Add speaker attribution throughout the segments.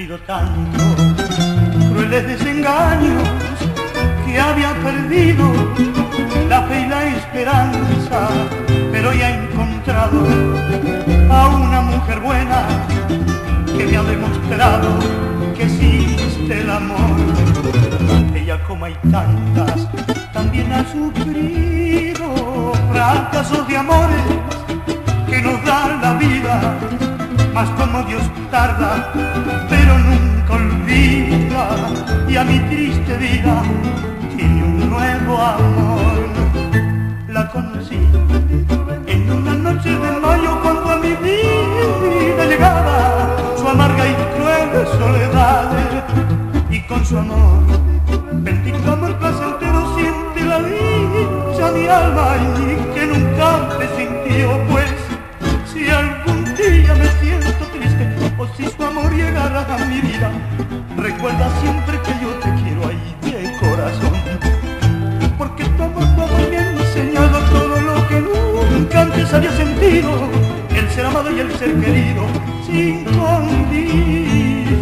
Speaker 1: sufrido tanto, crueles desengaños, que había perdido la fe y la esperanza, pero ya he encontrado a una mujer buena que me ha demostrado que existe el amor. Ella, como hay tantas, también ha sufrido fracasos de amores que nos dan la vida, mas como Dios tarda, pero nunca olvida, y a mi triste vida tiene un nuevo amor. La conocí en una noche de mayo, cuando a mi vida llegaba su amarga y cruel soledad, y con su amor bendito amor placentero siente la dicha mi alma, y que nunca antes sintió. Pues si algún día me siento triste, o si su amor llegara a mi vida, recuerda siempre que yo te quiero ahí de corazón, porque tu amor me ha enseñado todo lo que nunca antes había sentido, el ser amado y el ser querido sin condición.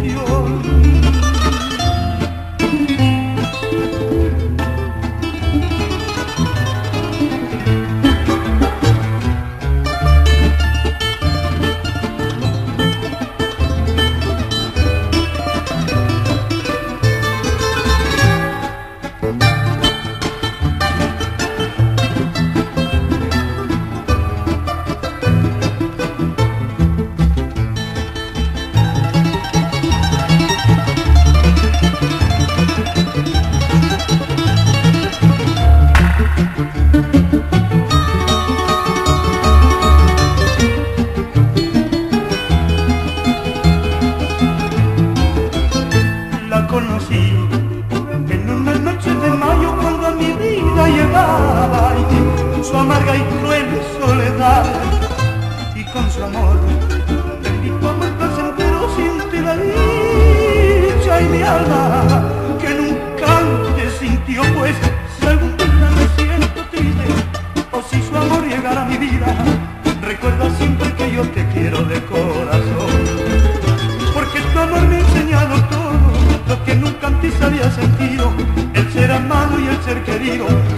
Speaker 1: Conocí en una noche de mayo, cuando a mi vida llegaba su amarga y cruel soledad, y con su amor bendito amor placentero siente la dicha y mi alma que nunca antes sintió. Pues si algún día me siento triste, o si su amor llegara a mi vida, recuerda siempre que yo te quiero de corazón, porque tu amor me ha enseñado todo lo que nunca antes había sentido, el ser amado y el ser querido